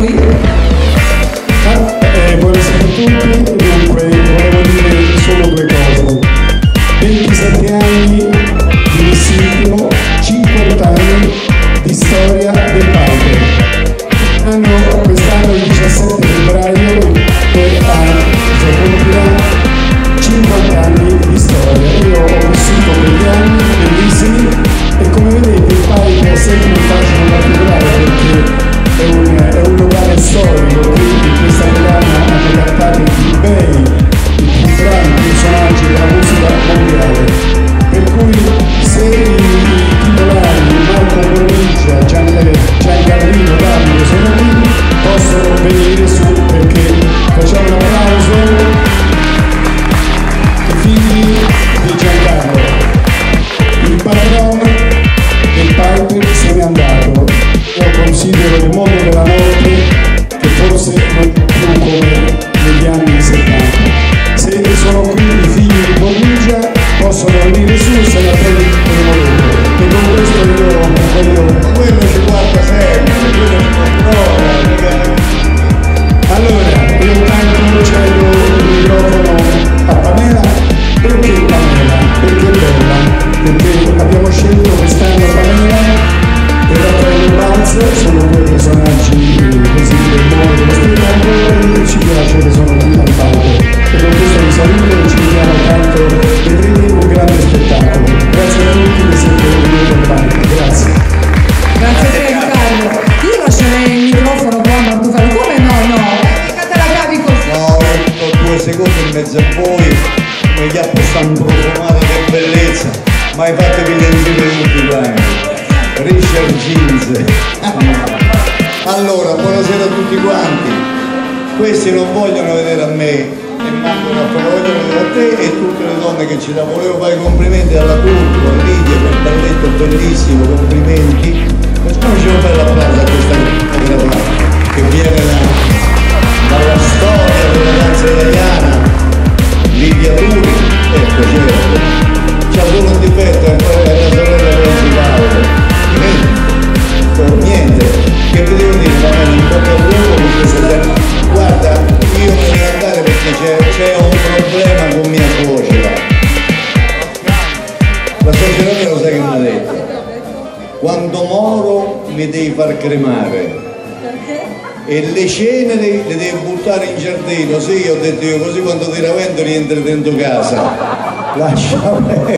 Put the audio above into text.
Buonasera a tutti, dunque volevo dire solo due cose. 27 anni di Vessilio, 50 anni di storia del Piper. Quest'anno il 17 febbraio compirà 50 anni di storia. Io ho vissuto quegli anni bellissimi e come vedete il Piper è sempre un fascino particolare perché è un locale storico, quindi in questa Milano hanno cantato i più bei, i più bravi personaggi della musica mondiale. Per cui se i titolari Marco Borrigia, Giancarlino, Davide sono qui, possono venire su perché facciamo un applauso ai figli di Giancarlo. Il patrono del Piper se n'è andato. Io considero il mondo della notte che forse non più come negli anni 70. Se sono qui i figli di Borrigia possono venire su se la prendono loro. E con questo io voglio... Ma quello ci guarda sempre, quello ci controlla. Allora, io intanto cedo il microfono a Pamela. Perché Pamela? Perché bella? Perché abbiamo scelto quest'anno Pamela e Raffaele Balz, sono due personaggi così del mondo dello spettacolo e ci piace che sono qui al palco. E con questo vi saluto e ci vediamo tanto, vedrete un grande spettacolo. Grazie a tutti che siete venuti al palco. Grazie. Grazie a te Carlo. Io lascerei il microfono qua a Martufello. Come no? Mica te la cavi così. No, ho 2 secondi in mezzo a voi, come gli appostan profumata che bellezza. Ma hai fatto i tutti quanti. Richard Jeans. Allora, buonasera a tutti quanti. Questi non vogliono vedere a me e manco Raffaele, vogliono vedere a te e tutte le donne che ci lavorano. Volevo fare i complimenti alla Turco, a Lidia, quel balletto bellissimo, complimenti. Facciamoci un bel applauso a questa coreografia che viene dalla storia della danza italiana, Lidia Turi, ecco certo. C'ha solo un difetto, è la sorella principale. Niente, che vi devo dire, va bene, un po' per lungo con questa gente. Guarda, io me ne devo andare perché c'è un problema con mia suocera. La suocera mia lo sai che mi ha detto? Quando moro mi devi far cremare e le ceneri le devi buttare in giardino. Sì, ho detto io, così quando ti ravento rientri dentro casa. Lascia